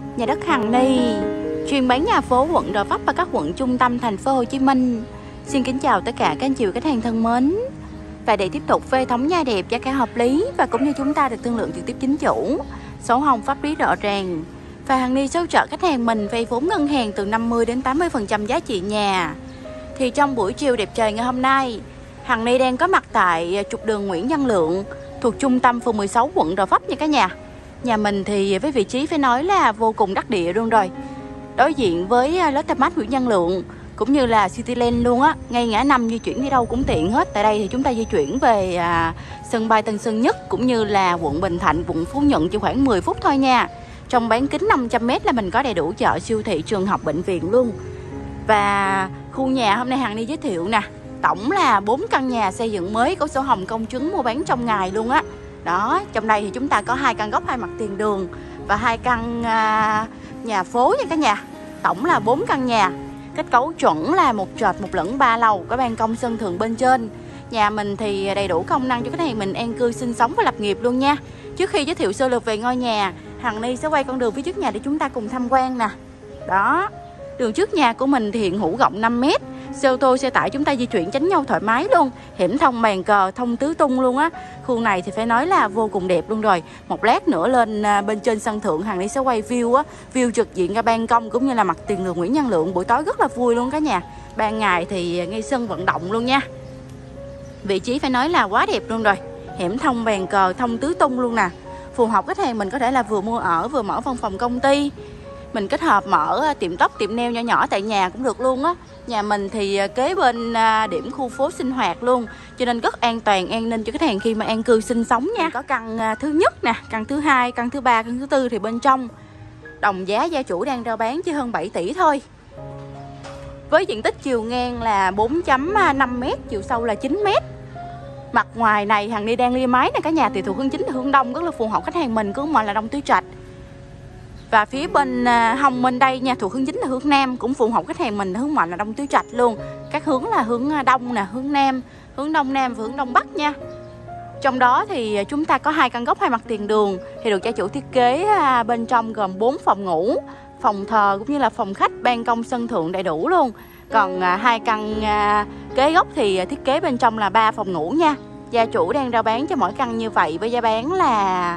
Nhà đất Hằng Ni, chuyên bán nhà phố quận Gò Vấp và các quận trung tâm thành phố Hồ Chí Minh. Xin kính chào tất cả các anh chị khách hàng thân mến. Và để tiếp tục phê thống nhà đẹp, giá cả hợp lý và cũng như chúng ta được thương lượng trực tiếp chính chủ, sổ hồng pháp lý rõ ràng, và Hằng Ni hỗ trợ khách hàng mình vay vốn ngân hàng từ 50 đến 80% giá trị nhà. Thì trong buổi chiều đẹp trời ngày hôm nay, Hằng Ni đang có mặt tại trục đường Nguyễn Văn Lượng thuộc trung tâm phường 16 quận Gò Vấp nha cả nhà. Nhà mình thì với vị trí phải nói là vô cùng đắc địa luôn rồi. Đối diện với Lotte Mart Nguyễn Văn Lượng cũng như là Cityland luôn á, ngay ngã năm di chuyển đi đâu cũng tiện hết. Tại đây thì chúng ta di chuyển về sân bay Tân Sơn Nhất cũng như là quận Bình Thạnh, quận Phú Nhuận chỉ khoảng 10 phút thôi nha. Trong bán kính 500m là mình có đầy đủ chợ, siêu thị, trường học, bệnh viện luôn. Và khu nhà hôm nay Hằng Ni giới thiệu nè, tổng là 4 căn nhà xây dựng mới, có sổ hồng công chứng mua bán trong ngày luôn á. Đó, trong đây thì chúng ta có 2 căn góc 2 mặt tiền đường và 2 căn nhà phố nha cả nhà. Tổng là 4 căn nhà. Kết cấu chuẩn là 1 trệt 1 lửng 3 lầu, có ban công sân thượng bên trên. Nhà mình thì đầy đủ công năng cho khách hàng mình an cư sinh sống và lập nghiệp luôn nha. Trước khi giới thiệu sơ lược về ngôi nhà, Hằng Ni sẽ quay con đường phía trước nhà để chúng ta cùng tham quan nè. Đó, đường trước nhà của mình thì hiện hữu rộng 5m. Xe ô tô, xe tải chúng ta di chuyển tránh nhau thoải mái luôn. Hiểm thông bàn cờ, thông tứ tung luôn á. Khu này thì phải nói là vô cùng đẹp luôn rồi. Một lát nữa lên bên trên sân thượng Hằng Ni sẽ quay view á, view trực diện ra ban công cũng như là mặt tiền đường Nguyễn Văn Lượng. Buổi tối rất là vui luôn cả nhà. Ban ngày thì ngay sân vận động luôn nha. Vị trí phải nói là quá đẹp luôn rồi. Hiểm thông bàn cờ, thông tứ tung luôn nè. Phù hợp khách hàng mình có thể là vừa mua ở vừa mở văn phòng công ty. Mình kết hợp mở tiệm tóc, tiệm nail nhỏ nhỏ tại nhà cũng được luôn á. Nhà mình thì kế bên điểm khu phố sinh hoạt luôn, cho nên rất an toàn, an ninh cho khách hàng khi mà an cư sinh sống nha. Mình có căn thứ nhất nè, căn thứ hai, căn thứ ba, căn thứ tư thì bên trong đồng giá gia chủ đang rao bán chỉ hơn 7 tỷ thôi. Với diện tích chiều ngang là 4.5m, chiều sâu là 9m. Mặt ngoài này Hằng Ni đang lia máy nè cả nhà, thì thuộc hướng chính là hướng đông, rất là phù hợp khách hàng mình, cứ mọi là Đông Tứ Trạch. Và phía bên hông bên đây nha, thuộc hướng chính là hướng nam, cũng phù hợp khách hàng mình, hướng mạnh là Đông Tứ Trạch luôn. Các hướng là hướng đông nè, hướng nam, hướng đông nam và hướng đông bắc nha. Trong đó thì chúng ta có 2 căn góc 2 mặt tiền đường thì được gia chủ thiết kế bên trong gồm 4 phòng ngủ, phòng thờ cũng như là phòng khách, ban công sân thượng đầy đủ luôn. Còn 2 căn kế góc thì thiết kế bên trong là 3 phòng ngủ nha. Gia chủ đang rao bán cho mỗi căn như vậy với giá bán là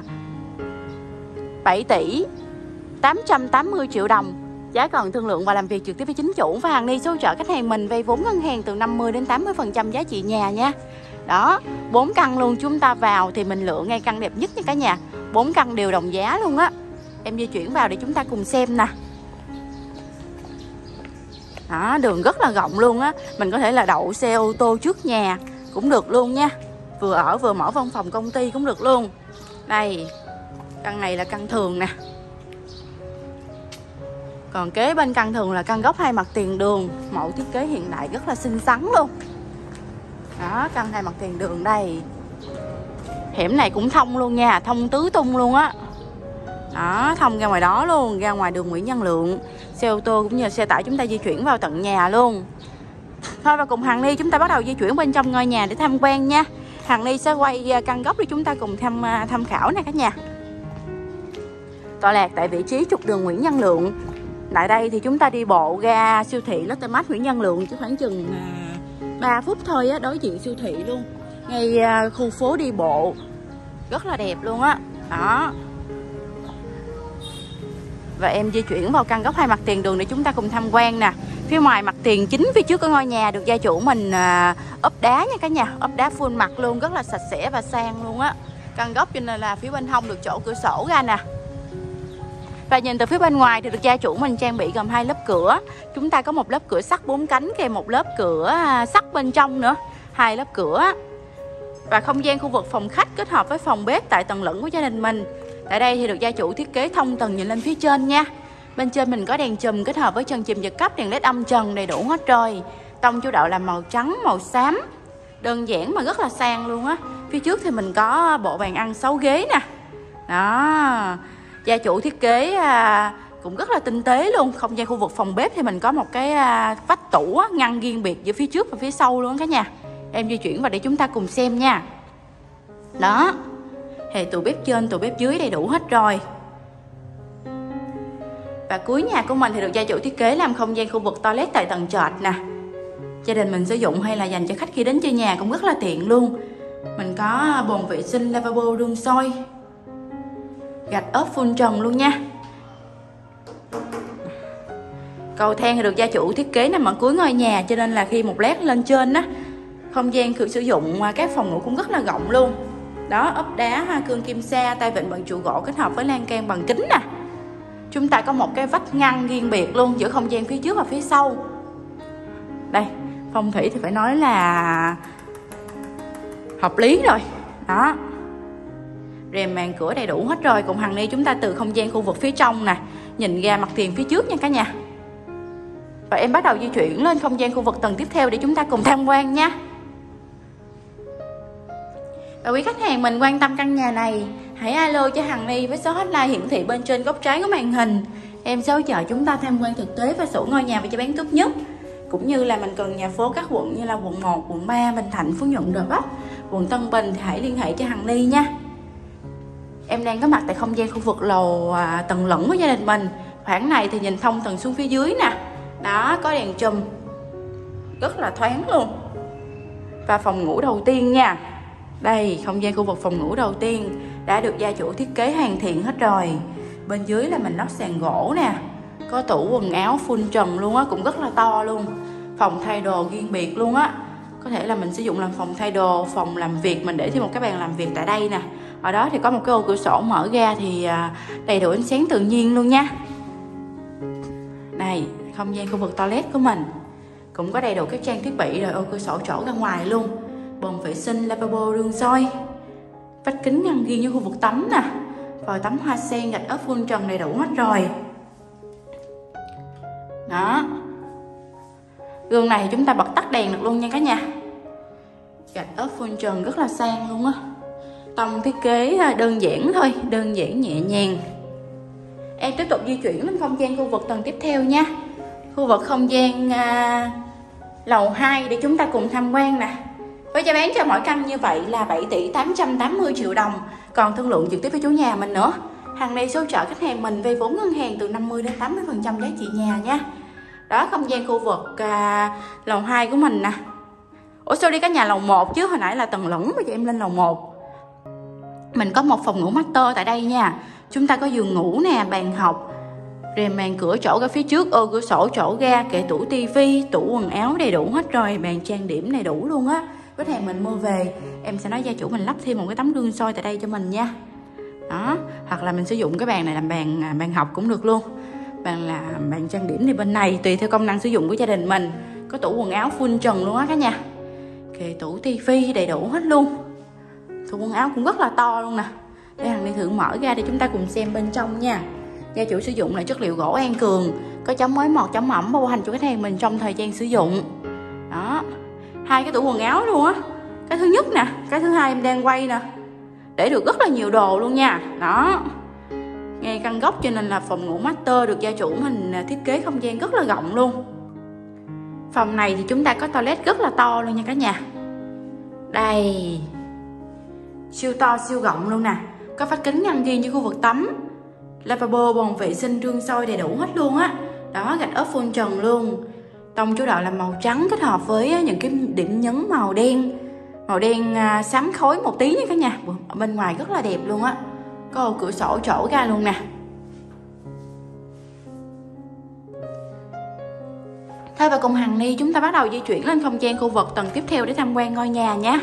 7 tỷ 880 triệu đồng. Giá còn thương lượng và làm việc trực tiếp với chính chủ. Và Hằng Ni hỗ trợ khách hàng mình vay vốn ngân hàng từ 50 đến 80% giá trị nhà nha. Đó, 4 căn luôn, chúng ta vào thì mình lựa ngay căn đẹp nhất nha cả nhà. 4 căn đều đồng giá luôn á. Em di chuyển vào để chúng ta cùng xem nè. Đó, đường rất là rộng luôn á. Mình có thể là đậu xe ô tô trước nhà cũng được luôn nha. Vừa ở vừa mở văn phòng công ty cũng được luôn. Đây, căn này là căn thường nè. Còn kế bên căn thường là căn góc 2 mặt tiền đường, mẫu thiết kế hiện đại rất là xinh xắn luôn. Đó, căn 2 mặt tiền đường đây. Hẻm này cũng thông luôn nha, thông tứ tung luôn á. Đó, thông ra ngoài đó luôn, ra ngoài đường Nguyễn Văn Lượng. Xe ô tô cũng như xe tải chúng ta di chuyển vào tận nhà luôn. Thôi và cùng Hằng Ni chúng ta bắt đầu di chuyển bên trong ngôi nhà để tham quan nha. Hằng Ni sẽ quay căn góc để chúng ta cùng tham khảo nè cả nhà. Tọa lạc tại vị trí trục đường Nguyễn Văn Lượng. Tại đây thì chúng ta đi bộ ra siêu thị Lotte Mart Nguyễn Văn Lượng chỉ khoảng chừng 3 phút thôi á, đối diện siêu thị luôn. Ngay khu phố đi bộ rất là đẹp luôn á. Đó. Và em di chuyển vào căn góc 2 mặt tiền đường để chúng ta cùng tham quan nè. Phía ngoài mặt tiền chính phía trước của ngôi nhà được gia chủ mình ốp đá nha cả nhà, ốp đá full mặt luôn, rất là sạch sẽ và sang luôn á. Căn góc cho nên là phía bên hông được chỗ cửa sổ ra nè. Và nhìn từ phía bên ngoài thì được gia chủ mình trang bị gồm 2 lớp cửa. Chúng ta có một lớp cửa sắt 4 cánh kèm một lớp cửa sắt bên trong nữa, 2 lớp cửa. Và không gian khu vực phòng khách kết hợp với phòng bếp tại tầng lửng của gia đình mình. Tại đây thì được gia chủ thiết kế thông tầng nhìn lên phía trên nha. Bên trên mình có đèn chùm kết hợp với chân chùm giật cấp, đèn led âm trần đầy đủ hết rồi. Tông chủ đạo là màu trắng, màu xám, đơn giản mà rất là sang luôn á. Phía trước thì mình có bộ bàn ăn 6 ghế nè. Đó, gia chủ thiết kế cũng rất là tinh tế luôn. Không gian khu vực phòng bếp thì mình có một cái vách tủ ngăn riêng biệt giữa phía trước và phía sau luôn cả nhà. Em di chuyển vào để chúng ta cùng xem nha. Đó, hệ tủ bếp trên, tủ bếp dưới đầy đủ hết rồi. Và cuối nhà của mình thì được gia chủ thiết kế làm không gian khu vực toilet tại tầng trệt nè. Gia đình mình sử dụng hay là dành cho khách khi đến chơi nhà cũng rất là tiện luôn. Mình có bồn vệ sinh, lavabo, đun sôi, gạch ốp phun trần luôn nha. Cầu thang thì được gia chủ thiết kế nằm ở cuối ngôi nhà, cho nên là khi một lát lên trên á, không gian sử dụng các phòng ngủ cũng rất là rộng luôn. Đó, ốp đá hoa cương kim sa, tay vịn bằng trụ gỗ kết hợp với lan can bằng kính nè. Chúng ta có một cái vách ngăn riêng biệt luôn giữa không gian phía trước và phía sau. Đây, phong thủy thì phải nói là hợp lý rồi. Đó, rèm màn cửa đầy đủ hết rồi. Cùng hằng ni chúng ta từ không gian khu vực phía trong nè, nhìn ra mặt tiền phía trước nha cả nhà. Và em bắt đầu di chuyển lên không gian khu vực tầng tiếp theo để chúng ta cùng tham quan nha. Và quý khách hàng mình quan tâm căn nhà này, hãy alo cho Hằng Ni với số hotline hiển thị bên trên góc trái của màn hình. Em sẽ hỗ trợ chúng ta tham quan thực tế và sổ ngôi nhà và giá bán tốt nhất. Cũng như là mình cần nhà phố các quận như là quận 1, quận 3, Bình Thạnh, Phú Nhuận, Gò Vấp, quận Tân Bình thì hãy liên hệ cho Hằng Ni nha. Em đang có mặt tại không gian khu vực lầu tầng lửng của gia đình mình. Khoảng này thì nhìn thông tầng xuống phía dưới nè. Đó, có đèn chùm rất là thoáng luôn. Và phòng ngủ đầu tiên nha. Đây, không gian khu vực phòng ngủ đầu tiên đã được gia chủ thiết kế hoàn thiện hết rồi. Bên dưới là mình lót sàn gỗ nè, có tủ quần áo full trần luôn á, cũng rất là to luôn. Phòng thay đồ riêng biệt luôn á. Có thể là mình sử dụng làm phòng thay đồ, phòng làm việc, mình để thêm một cái bàn làm việc tại đây nè. Ở đó thì có một cái ô cửa sổ mở ra thì đầy đủ ánh sáng tự nhiên luôn nha. Này, không gian khu vực toilet của mình cũng có đầy đủ các trang thiết bị rồi, ô cửa sổ trổ ra ngoài luôn, bồn vệ sinh, lavabo, đun sôi, vách kính ngăn riêng với khu vực tắm nè, vòi tắm hoa sen, gạch ốp phun trần đầy đủ hết rồi. Đó, gương này chúng ta bật tắt đèn được luôn nha cả nhà. Gạch ốp phun trần rất là sang luôn á. Tông thiết kế đơn giản thôi, đơn giản nhẹ nhàng. Em tiếp tục di chuyển lên không gian khu vực tầng tiếp theo nha. Khu vực không gian lầu 2 để chúng ta cùng tham quan nè. Với giá bán cho mỗi căn như vậy là 7 tỷ 880 triệu đồng. Còn thương lượng trực tiếp với chủ nhà mình nữa. Hằng Ni hỗ trợ khách hàng mình vay vốn ngân hàng từ 50 đến 80% giá trị nhà nha. Đó, không gian khu vực lầu 2 của mình nè. Ủa sao đi cả nhà lầu 1 chứ, hồi nãy là tầng lửng, bây giờ em lên lầu 1. Mình có một phòng ngủ master tại đây nha. Chúng ta có giường ngủ nè, bàn học, rèm màn cửa trổ ra phía trước, ô cửa sổ trổ ra, kệ tủ tivi, tủ quần áo đầy đủ hết rồi, bàn trang điểm đầy đủ luôn á. Khách hàng mình mua về, em sẽ nói gia chủ mình lắp thêm một cái tấm gương soi tại đây cho mình nha. Đó, hoặc là mình sử dụng cái bàn này làm bàn học cũng được luôn. Bàn trang điểm thì bên này tùy theo công năng sử dụng của gia đình mình. Có tủ quần áo full trần luôn á cả nhà. Kệ tủ tivi đầy đủ hết luôn. Tủ quần áo cũng rất là to luôn nè. Để Hằng Ni thử mở ra để chúng ta cùng xem bên trong nha. Gia chủ sử dụng là chất liệu gỗ An Cường, có chống mối mọt, chống ẩm bảo hành cho khách hàng mình trong thời gian sử dụng. Đó, hai cái tủ quần áo luôn á. Cái thứ nhất nè, cái thứ hai em đang quay nè, để được rất là nhiều đồ luôn nha. Đó, ngay căn góc cho nên là phòng ngủ master được gia chủ mình thiết kế không gian rất là rộng luôn. Phòng này thì chúng ta có toilet rất là to luôn nha cả nhà. Đây, siêu to siêu rộng luôn nè. Có vách kính ngăn riêng cho khu vực tắm, lavabo, bồn vệ sinh, gương soi đầy đủ hết luôn á. Đó, gạch ốp phun trần luôn. Tông chủ đạo là màu trắng kết hợp với những cái điểm nhấn màu đen. Màu đen xám khối một tí nha cả nhà. Ở bên ngoài rất là đẹp luôn á. Có ô cửa sổ trổ ra luôn nè. Thôi và cùng Hằng Ni chúng ta bắt đầu di chuyển lên không gian khu vực tầng tiếp theo để tham quan ngôi nhà nha.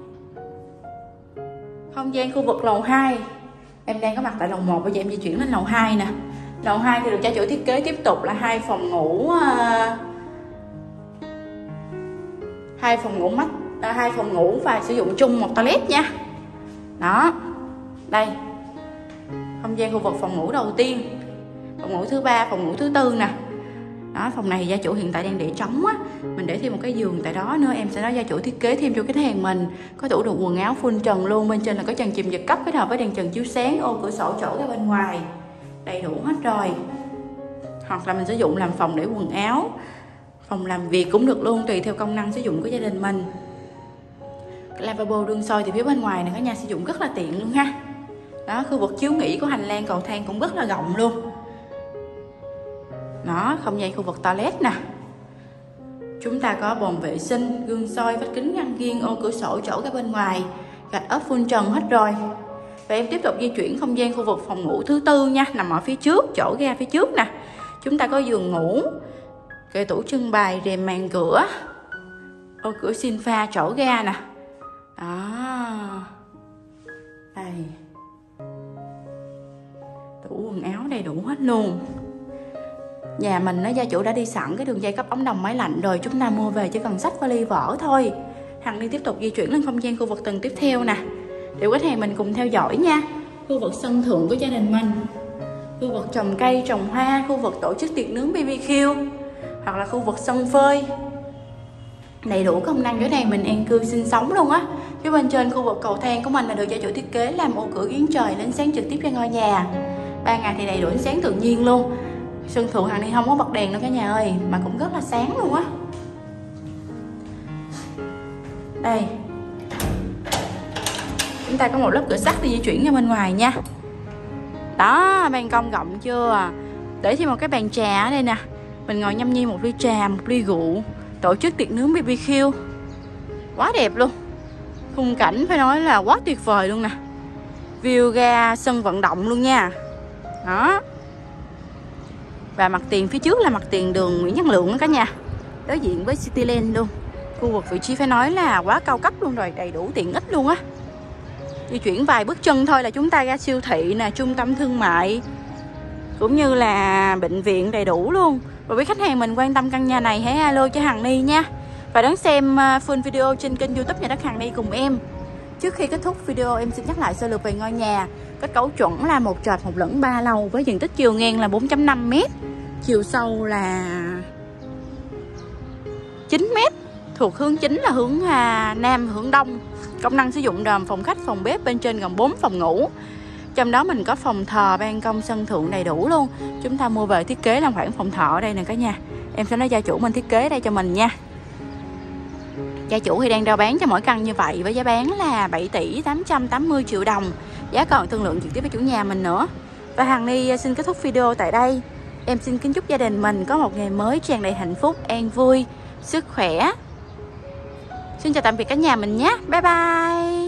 Không gian khu vực lầu 2. Em đang có mặt tại lầu 1, bây giờ em di chuyển lên lầu 2 nè. Lầu 2 thì được gia chủ thiết kế tiếp tục là hai phòng ngủ và sử dụng chung một toilet nha. Đó, đây, không gian khu vực phòng ngủ đầu tiên, phòng ngủ thứ 3, phòng ngủ thứ 4 nè. Đó, phòng này gia chủ hiện tại đang để trống á, mình để thêm một cái giường tại đó nữa. Em sẽ nói gia chủ thiết kế thêm cho khách hàng mình. Có tủ đựng quần áo full trần luôn, bên trên là có trần chìm giật cấp kết hợp với đèn trần chiếu sáng, ô cửa sổ trổ ra bên ngoài, đầy đủ hết rồi. Hoặc là mình sử dụng làm phòng để quần áo, phòng làm việc cũng được luôn, tùy theo công năng sử dụng của gia đình mình. Cái lavabo đun sôi thì phía bên ngoài này cả nhà sử dụng rất là tiện luôn ha. Đó, khu vực chiếu nghỉ của hành lang cầu thang cũng rất là rộng luôn. Đó, không gian khu vực toilet nè. Chúng ta có bồn vệ sinh, gương soi, vách kính ngăn nghiêng, ô cửa sổ, chỗ ra bên ngoài, gạch ốp full trần hết rồi. Và em tiếp tục di chuyển không gian khu vực phòng ngủ thứ tư nha, nằm ở phía trước, chỗ ra phía trước nè. Chúng ta có giường ngủ, kệ tủ trưng bày, rèm màn cửa, ô cửa xin pha, chỗ ra nè. Đó. Đây. Tủ quần áo đầy đủ hết luôn. Nhà mình gia chủ đã đi sẵn cái đường dây cấp ống đồng máy lạnh rồi, chúng ta mua về chỉ cần xách vali vở thôi. Hằng đi tiếp tục di chuyển lên không gian khu vực tầng tiếp theo nè, để khách hàng mình cùng theo dõi nha. Khu vực sân thượng của gia đình mình, khu vực trồng cây, trồng hoa, khu vực tổ chức tiệc nướng BBQ, hoặc là khu vực sân phơi. Đầy đủ công năng chỗ này mình an cư sinh sống luôn á. Phía bên trên khu vực cầu thang của mình là được gia chủ thiết kế làm ô cửa giếng trời lên sáng trực tiếp ra ngôi nhà. Ban ngày thì đầy đủ ánh sáng tự nhiên luôn. Sân thượng Hằng đi không có bật đèn đâu cả nhà ơi, mà cũng rất là sáng luôn á. Đây, chúng ta có một lớp cửa sắt để di chuyển ra bên ngoài nha. Đó, ban công rộng chưa? Để thêm một cái bàn trà ở đây nè, mình ngồi nhâm nhi một ly trà, một ly rượu, tổ chức tiệc nướng BBQ. Quá đẹp luôn. Khung cảnh phải nói là quá tuyệt vời luôn nè. View ra sân vận động luôn nha. Đó. Và mặt tiền phía trước là mặt tiền đường Nguyễn Văn Lượng đó cả nhà, đối diện với Cityland luôn. Khu vực vị trí phải nói là quá cao cấp luôn rồi, đầy đủ tiện ích luôn á. Di chuyển vài bước chân thôi là chúng ta ra siêu thị nè, trung tâm thương mại, cũng như là bệnh viện đầy đủ luôn. Và với khách hàng mình quan tâm căn nhà này, hãy alo cho Hằng Ni nha. Và đón xem full video trên kênh YouTube Nhà đất Hằng Ni cùng em. Trước khi kết thúc video, em xin nhắc lại sơ lược về ngôi nhà. Kết cấu chuẩn là 1 trệt 1 lửng 3 lầu với diện tích chiều ngang là 4.5 m, chiều sâu là 9 m, thuộc hướng chính là hướng Nam, hướng Đông. Công năng sử dụng gồm phòng khách, phòng bếp, bên trên gồm 4 phòng ngủ. Trong đó mình có phòng thờ, ban công, sân thượng đầy đủ luôn. Chúng ta mua về thiết kế làm khoảng phòng thờ ở đây nè cả nhà. Em sẽ nói gia chủ mình thiết kế đây cho mình nha. Gia chủ thì đang rao bán cho mỗi căn như vậy với giá bán là 7 tỷ 880 triệu đồng. Giá còn thương lượng trực tiếp với chủ nhà mình nữa. Và Hằng Ni xin kết thúc video tại đây. Em xin kính chúc gia đình mình có một ngày mới tràn đầy hạnh phúc, an vui, sức khỏe. Xin chào tạm biệt cả nhà mình nhé. Bye bye.